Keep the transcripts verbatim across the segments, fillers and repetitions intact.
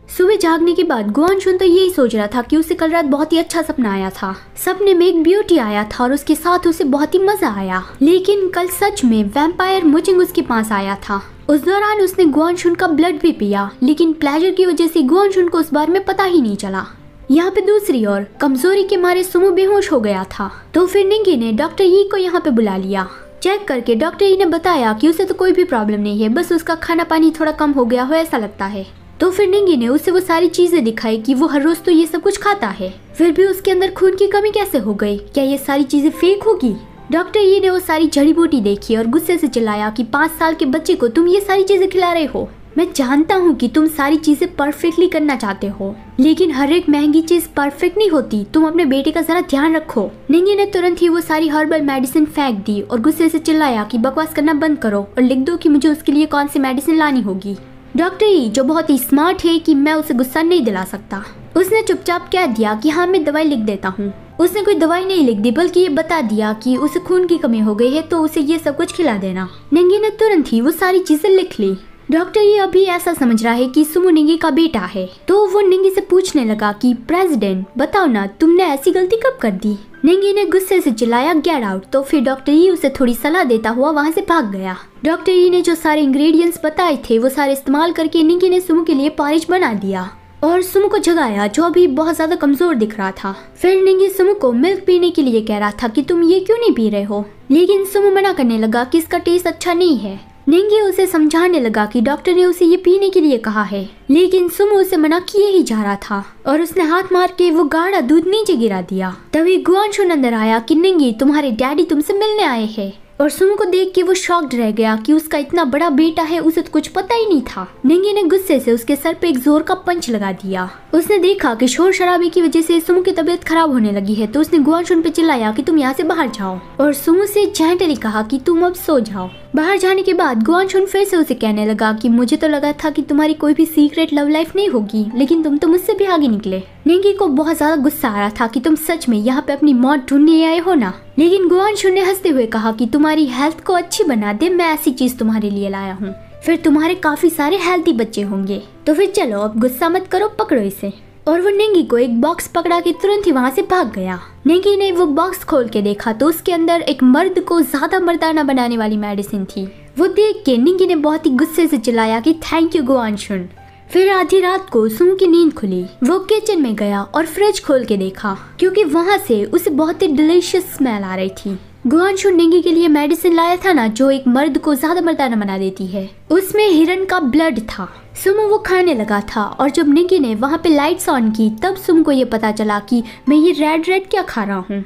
सुबह जागने के बाद गुआनशुन तो यही सोच रहा था कि उसे कल रात बहुत ही अच्छा सपना आया था। सपने में एक ब्यूटी आया था और उसके साथ उसे बहुत ही मजा आया। लेकिन कल सच में वैम्पायर मुचिंग उसके पास आया था। उस दौरान उसने गुआनशुन का ब्लड भी पिया, लेकिन प्लेजर की वजह से गुआनशुन को उस बारे में पता ही नहीं चला। यहाँ पे दूसरी ओर कमजोरी के मारे सुमो बेहोश हो गया था। तो फिर निंगी ने डॉक्टर यी को यहाँ पे बुला लिया। चेक करके डॉक्टर यी ने बताया कि उसे तो कोई भी प्रॉब्लम नहीं है, बस उसका खाना पानी थोड़ा कम हो गया हो ऐसा लगता है। तो फिर निंगी ने उसे वो सारी चीजें दिखाई कि वो हर रोज तो ये सब कुछ खाता है, फिर भी उसके अंदर खून की कमी कैसे हो गई, क्या ये सारी चीजें फेक होगी। डॉक्टर यी ने वो सारी जड़ी बूटी देखी और गुस्से से चिल्लाया कि पाँच साल के बच्चे को तुम ये सारी चीजें खिला रहे हो। मैं जानता हूँ कि तुम सारी चीजें परफेक्टली करना चाहते हो, लेकिन हर एक महंगी चीज परफेक्ट नहीं होती। तुम अपने बेटे का जरा ध्यान रखो। निंगी ने तुरंत ही वो सारी हर्बल मेडिसिन फेंक दी और गुस्से से चिल्लाया कि बकवास करना बंद करो और लिख दो कि मुझे उसके लिए कौन सी मेडिसिन लानी होगी। डॉक्टर यी जो बहुत ही स्मार्ट है कि मैं उसे गुस्सा नहीं दिला सकता, उसने चुपचाप कह दिया कि हाँ मैं दवाई लिख देता हूँ। उसने कोई दवाई नहीं लिख दी, बल्कि ये बता दिया कि उसे खून की कमी हो गई है तो उसे ये सब कुछ खिला देना। निंगी ने तुरंत ही वो सारी चीजें लिख ली। डॉक्टर ये अभी ऐसा समझ रहा है कि सुमो निंगी का बेटा है, तो वो निंगी से पूछने लगा कि प्रेसिडेंट बताओ ना, तुमने ऐसी गलती कब कर दी। निंगी ने गुस्से से चिल्लाया गेट आउट। तो फिर डॉक्टर यी उसे थोड़ी सलाह देता हुआ वहाँ से भाग गया। डॉक्टर यी ने जो सारे इंग्रेडिएंट्स बताए थे वो सारे इस्तेमाल करके निंगी ने सुमो के लिए पॉरिज बना दिया और सुमो को जगाया, जो अभी बहुत ज्यादा कमजोर दिख रहा था। फिर निंगी सुमो को मिल्क पीने के लिए कह रहा था कि तुम ये क्यों नहीं पी रहे हो, लेकिन सुमो मना करने लगा कि इसका टेस्ट अच्छा नहीं है। निंगी उसे समझाने लगा कि डॉक्टर ने उसे ये पीने के लिए कहा है, लेकिन सुमो उसे मना किए ही जा रहा था और उसने हाथ मार के वो गाढ़ा दूध नीचे गिरा दिया। तभी गुआनशुन अंदर आया कि निंगी तुम्हारे डैडी तुमसे मिलने आए हैं, और सुमो को देख के वो शॉक्ड रह गया कि उसका इतना बड़ा बेटा है, उसे तो कुछ पता ही नहीं था। निंगी ने गुस्से से उसके सर पे एक जोर का पंच लगा दिया। उसने देखा कि शोर शराबे की वजह से सुमो की तबीयत खराब होने लगी है, तो उसने गुआनशुन पे चिल्लाया कि तुम यहाँ से बाहर जाओ और सुमो से जेंटली कहा कि तुम अब सो जाओ। बाहर जाने के बाद गुआनशुन फिर से उसे कहने लगा कि मुझे तो लगा था कि तुम्हारी कोई भी सीक्रेट लव लाइफ नहीं होगी, लेकिन तुम तो मुझसे भी आगे निकले। निंगी को बहुत ज्यादा गुस्सा आ रहा था कि तुम सच में यहाँ पे अपनी मौत ढूंढने आए हो ना, लेकिन गुआनशुन ने हंसते हुए कहा कि तुम्हारी हेल्थ को अच्छी बना दे, मैं ऐसी चीज तुम्हारे लिए लाया हूँ, फिर तुम्हारे काफी सारे हेल्थी बच्चे होंगे। तो फिर चलो अब गुस्सा मत करो, पकड़ो इसे। और वो निंगी को एक बॉक्स पकड़ा के तुरंत ही वहाँ से भाग गया। निंगी ने वो बॉक्स खोल के देखा तो उसके अंदर एक मर्द को ज्यादा मर्दाना बनाने वाली मेडिसिन थी। वो देख के निंगी ने बहुत ही गुस्से से चिल्लाया कि थैंक यू गुआनशुन। फिर आधी रात को सुमो की नींद खुली। वो किचन में गया और फ्रिज खोल के देखा, क्योंकि वहाँ से उसे बहुत ही डिलीशियस स्मेल आ रही थी। गुआनशुन निंगी के लिए मेडिसिन लाया था ना, जो एक मर्द को ज्यादा मर्दाना बना देती है, उसमें हिरन का ब्लड था। सुमो वो खाने लगा था और जब निंगी ने वहाँ पे लाइट्स ऑन की तब सुमो को ये पता चला कि मैं ये रेड रेड क्या खा रहा हूँ।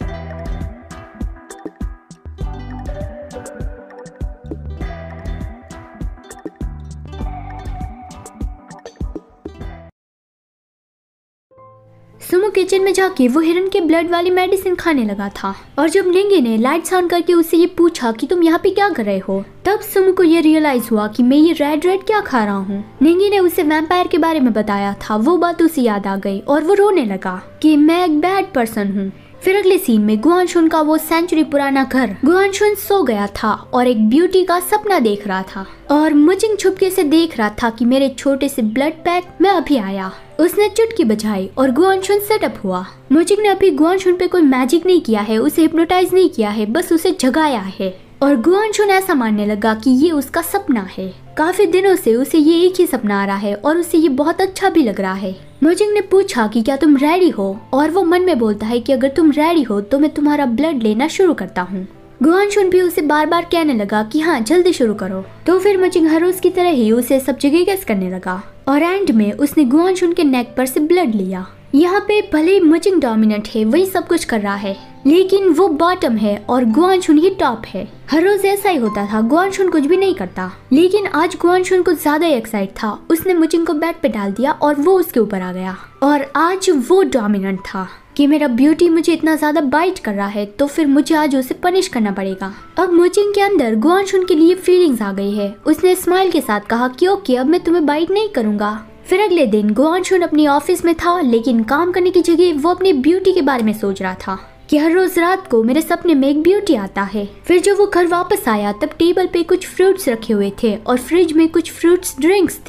सुमो किचन में जाके वो हिरन के ब्लड वाली मेडिसिन खाने लगा था और जब निंगी ने लाइट्स ऑन करके उससे ये पूछा कि तुम यहाँ पे क्या कर रहे हो, तब सुमो को ये रियलाइज हुआ कि मैं ये रेड रेड क्या खा रहा हूँ। निंगी ने उसे वैम्पायर के बारे में बताया था, वो बात उसे याद आ गई और वो रोने लगा कि मैं एक बैड पर्सन हूँ। फिर अगले सीन में गुआनशुन का वो सेंचुरी पुराना घर। गुआनशुन सो गया था और एक ब्यूटी का सपना देख रहा था और मुचिंग छुपके से देख रहा था कि मेरे छोटे से ब्लड पैक में अभी आया। उसने चुटकी बजाई और गुआनशुन सेटअप हुआ। मुचिंग ने अभी गुआनशुन पे कोई मैजिक नहीं किया है, उसे हिप्नोटाइज नहीं किया है, बस उसे जगाया है और गुआनशुन ऐसा मानने लगा कि ये उसका सपना है। काफी दिनों से उसे ये एक ही सपना आ रहा है और उसे ये बहुत अच्छा भी लग रहा है। मुचिंग ने पूछा कि क्या तुम रेडी हो, और वो मन में बोलता है कि अगर तुम रेडी हो तो मैं तुम्हारा ब्लड लेना शुरू करता हूँ। गुआनशुन भी उसे बार बार कहने लगा कि हाँ जल्दी शुरू करो। तो फिर मुचिंग हर रोज की तरह ही उसे सब जगह गेस करने लगा और एंड में उसने गुआनशुन के नेक पर से ब्लड लिया। यहाँ पे भले ही मुचिंग डोमिनेंट है, वही सब कुछ कर रहा है, लेकिन वो बॉटम है और गुआनशुन ही टॉप है। हर रोज ऐसा ही होता था, गुआनशुन कुछ भी नहीं करता, लेकिन आज गुआनशुन कुछ ज्यादा एक्साइट था। उसने मुचिंग को बेड पे डाल दिया और वो उसके ऊपर आ गया और आज वो डोमिनेंट था कि मेरा ब्यूटी मुझे इतना ज्यादा बाइट कर रहा है तो फिर मुझे आज उसे पनिश करना पड़ेगा। अब मुचिंग के अंदर गुआनशुन के लिए फीलिंग्स आ गई है। उसने स्माइल के साथ कहा कि ओके अब मैं तुम्हें बाइट नहीं करूंगा। फिर अगले दिन गुआनशुन अपनी ऑफिस में था, लेकिन काम करने की जगह वो अपनी ब्यूटी के बारे में सोच रहा था कि हर रोज रात को मेरे सपने में एक ब्यूटी आता है। फिर जब वो घर वापस आया तब टेबल पे कुछ फ्रूट्स रखे हुए थे और फ्रिज में कुछ फ्रूट्स ड्रिंक्स थी।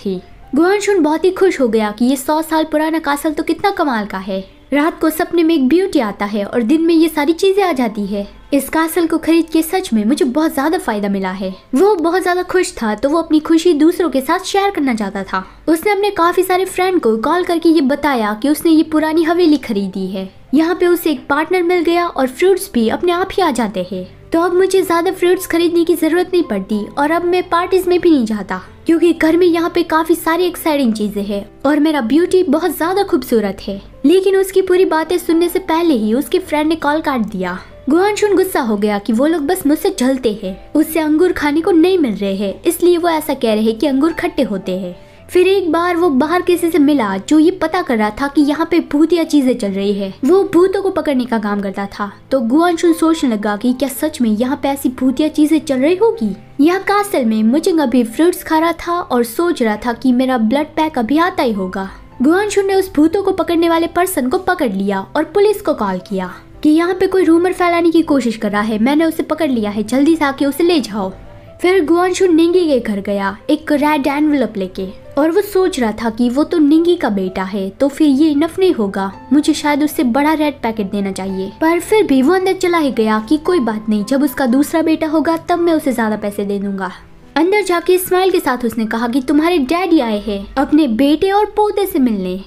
गुआनशुन बहुत ही खुश हो गया कि ये सौ साल पुराना कासल तो कितना कमाल का है। रात को सपने में एक ब्यूटी आता है और दिन में ये सारी चीजें आ जाती है। इस कासल को खरीद के सच में मुझे बहुत ज्यादा फायदा मिला है। वो बहुत ज्यादा खुश था तो वो अपनी खुशी दूसरों के साथ शेयर करना चाहता था। उसने अपने काफी सारे फ्रेंड को कॉल करके ये बताया कि उसने ये पुरानी हवेली खरीदी है। यहाँ पे उसे एक पार्टनर मिल गया और फ्रूट्स भी अपने आप ही आ जाते हैं। तो अब मुझे ज्यादा फ्रूट्स खरीदने की जरूरत नहीं पड़ती और अब मैं पार्टीज में भी नहीं जाता क्योंकि घर में यहाँ पे काफी सारी एक्साइटिंग चीजें हैं और मेरा ब्यूटी बहुत ज्यादा खूबसूरत है। लेकिन उसकी पूरी बातें सुनने से पहले ही उसके फ्रेंड ने कॉल काट दिया। गुआनशुन गुस्सा हो गया कि वो लोग बस मुझसे जलते हैं, उससे अंगूर खाने को नहीं मिल रहे हैं, इसलिए वो ऐसा कह रहे हैं कि अंगूर खट्टे होते हैं। फिर एक बार वो बाहर किसी से मिला जो ये पता कर रहा था कि यहाँ पे भूतिया चीजें चल रही है। वो भूतों को पकड़ने का काम करता था। तो गुआनशुन सोचने लगा कि क्या सच में यहाँ पे ऐसी भूतिया चीजें चल रही होगी। यहाँ कासल में मुजिंग अभी फ्रूट्स खा रहा था और सोच रहा था कि मेरा ब्लड पैक अभी आता ही होगा। गुआनशुन ने उस भूतों को पकड़ने वाले पर्सन को पकड़ लिया और पुलिस को कॉल किया कि यहाँ पे कोई रूमर फैलाने की कोशिश कर रहा है, मैंने उसे पकड़ लिया है, जल्दी से आके उसे ले जाओ। फिर गुआनशुन निंगी के घर गया एक रेड एनवेलप लेके और वो सोच रहा था कि वो तो निंगी का बेटा है तो फिर ये इनफ नहीं होगा, मुझे शायद उससे बड़ा रेड पैकेट देना चाहिए। पर फिर भी वो अंदर चला ही गया कि कोई बात नहीं, जब उसका दूसरा बेटा होगा तब मैं उसे ज्यादा पैसे दे दूंगा। अंदर जाके स्माइल के साथ उसने कहा कि तुम्हारे डैडी आए हैं अपने बेटे और पोते से मिलने।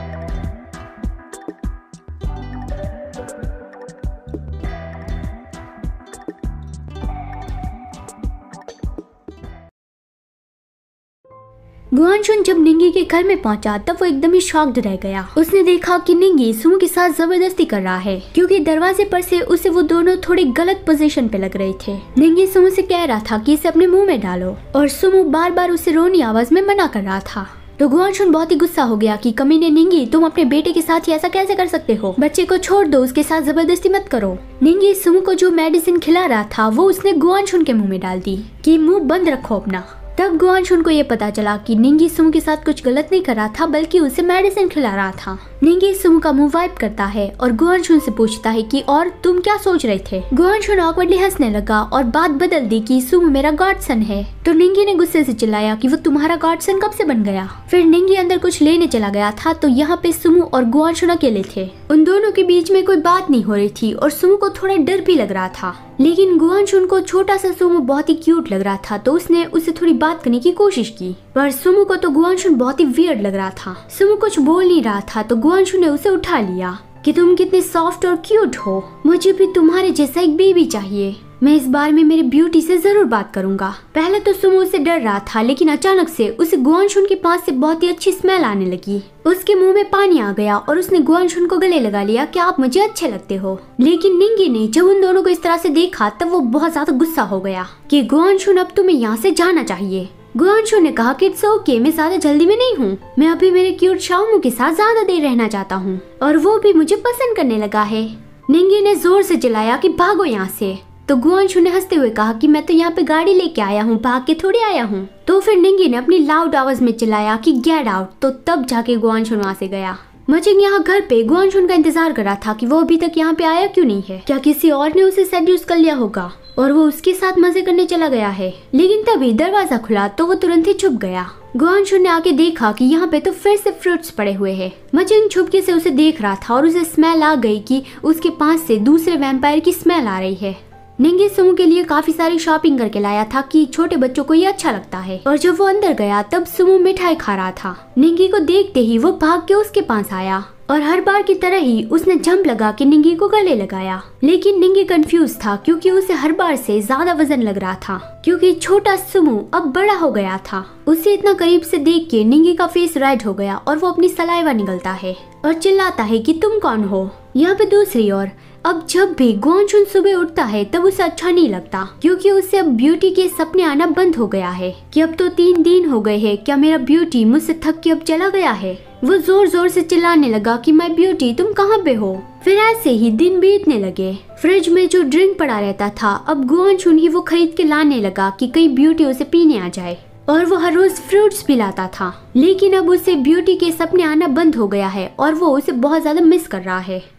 गुआनशुन जब निंगी के घर में पहुंचा तब वो एकदम ही शॉक्ड रह गया। उसने देखा कि निंगी सुमो के साथ जबरदस्ती कर रहा है क्योंकि दरवाजे पर से उसे वो दोनों थोड़ी गलत पोजीशन पे लग रहे थे। निंगी सुमो से कह रहा था कि इसे अपने मुंह में डालो और सुमो बार बार उसे रोनी आवाज में मना कर रहा था। तो गुआनशुन बहुत ही गुस्सा हो गया कि कमीने निंगी, तुम अपने बेटे के साथ ही ऐसा कैसे कर सकते हो, बच्चे को छोड़ दो, उसके साथ जबरदस्ती मत करो। निंगी सुमो को जो मेडिसिन खिला रहा था वो उसने गुआनशुन के मुंह में डाल दी कि मुंह बंद रखो अपना। तब गुआनशुन को ये पता चला कि निंगी सुमो के साथ कुछ गलत नहीं कर रहा था बल्कि उसे मेडिसिन खिला रहा था। निंगी सुमो का मुंह वाइप करता है और गुआनशुन से पूछता है कि और तुम क्या सोच रहे थे। गुआनशुन ऑकवर्डली हंसने लगा और बात बदल दी कि सुमो मेरा गॉडसन है। तो निंगी ने गुस्से से चिल्लाया कि वो तुम्हारा गॉडसन कब से बन गया। फिर निंगी अंदर कुछ लेने चला गया था तो यहाँ पे सुमो और गुआनशुन अकेले थे। उन दोनों के बीच में कोई बात नहीं हो रही थी और सुमो को थोड़ा डर भी लग रहा था। लेकिन गुआनशुन को छोटा सा सुमो बहुत ही क्यूट लग रहा था तो उसने उससे थोड़ी बात करने की कोशिश की, पर सुमो को तो गुआनशुन बहुत ही वियर्ड लग रहा था। सुमो कुछ बोल नहीं रहा था तो गुआनशुन ने उसे उठा लिया कि तुम कितने सॉफ्ट और क्यूट हो, मुझे भी तुम्हारे जैसा एक बेबी चाहिए, मैं इस बार में मेरी ब्यूटी से जरूर बात करूंगा। पहले तो सुमो उससे डर रहा था लेकिन अचानक से उसे गुआनशुन के पास से बहुत ही अच्छी स्मेल आने लगी। उसके मुंह में पानी आ गया और उसने गुआनशुन को गले लगा लिया कि आप मुझे अच्छे लगते हो। लेकिन निंगी ने जब उन दोनों को इस तरह से देखा तब वो बहुत ज्यादा गुस्सा हो गया कि गुआनशुन अब तुम्हें यहाँ से जाना चाहिए। गुआनशुन ने कहा कि इट्स ओके, मैं ज्यादा जल्दी में नहीं हूँ, मैं अभी मेरे क्यूट शाओमू के साथ ज्यादा देर रहना चाहता हूँ और वो भी मुझे पसंद करने लगा है। निंगी ने जोर से चिल्लाया कि भागो यहाँ से। तो गुआनशुन ने हंसते हुए कहा कि मैं तो यहाँ पे गाड़ी लेके आया हूँ, भाग के थोड़ी आया हूँ। तो फिर निंगी ने अपनी लाउड आवाज में चिल्लाया कि गेट आउट। तो तब जाके गुआनशुन वहाँ से गया। मुजिंग यहाँ घर पे गुआनशुन का इंतजार कर रहा था कि वो अभी तक यहाँ पे आया क्यों नहीं है, क्या किसी और ने उसे सेड्यूस कर लिया होगा और वो उसके साथ मजे करने चला गया है। लेकिन तभी दरवाजा खुला तो वो तुरंत ही छुप गया। गुआनशुन ने आके देखा कि यहाँ पे तो फिर से फ्रूट्स पड़े हुए हैं। मुजिंग छुपके से उसे देख रहा था और उसे स्मेल आ गई कि उसके पास से दूसरे वैम्पायर की स्मेल आ रही है। निंगी सुमो के लिए काफी सारी शॉपिंग करके लाया था कि छोटे बच्चों को ये अच्छा लगता है। और जब वो अंदर गया तब सुमो मिठाई खा रहा था। निंगी को देखते ही वो भाग के उसके पास आया और हर बार की तरह ही उसने जंप लगा के निंगी को गले लगाया। लेकिन निंगी कंफ्यूज था क्योंकि उसे हर बार से ज्यादा वजन लग रहा था क्योंकि छोटा सुमो अब बड़ा हो गया था। उसे इतना करीब से देख के निंगी का फेस रेड हो गया और वो अपनी सलाइवा निगलता है और चिल्लाता है कि तुम कौन हो। यहाँ पे दूसरी ओर अब जब भी गुआनशुन सुबह उठता है तब उसे अच्छा नहीं लगता क्योंकि उसे अब ब्यूटी के सपने आना बंद हो गया है कि अब तो तीन दिन हो गए हैं, क्या मेरा ब्यूटी मुझसे थक के अब चला गया है। वो जोर जोर से चिल्लाने लगा कि माय ब्यूटी तुम कहाँ पे हो। फिर ऐसे ही दिन बीतने लगे। फ्रिज में जो ड्रिंक पड़ा रहता था अब गुआनशुन ही वो खरीद के लाने लगा कि कहीं ब्यूटी उसे पीने आ जाए और वो हर रोज फ्रूट्स पिलाता था। लेकिन अब उसे ब्यूटी के सपने आना बंद हो गया है और वो उसे बहुत ज्यादा मिस कर रहा है।